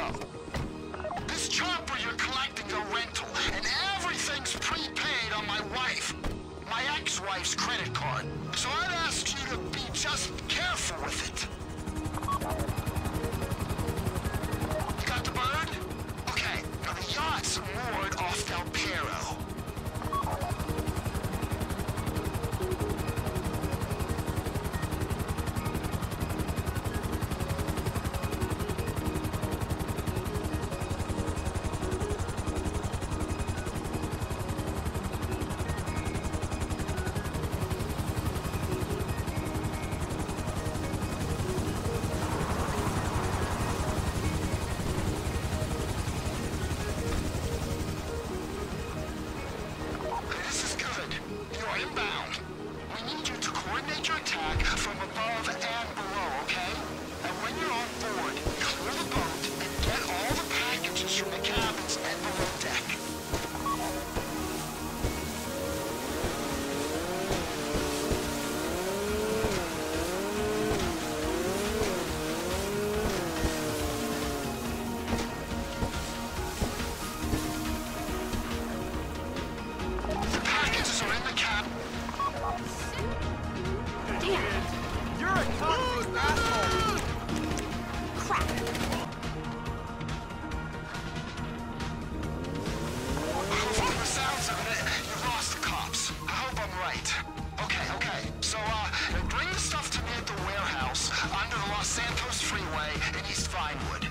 This chopper you're collecting's a rental, and everything's prepaid on my wife. My ex-wife's credit card. So I'd ask you to be just careful with it. You got the bird? Okay, now the yacht's moored off Del Perro. Inbound. We need you to coordinate your attack from above and below, okay? And when you're on board, clear the boat and get all the packages from the cabins and below deck. The packages are in the cabin. Damn! You're a toxic asshole! Crap! From the sounds of it, you lost the cops. I hope I'm right. Okay. So, bring the stuff to me at the warehouse under the Los Santos Freeway in East Vinewood.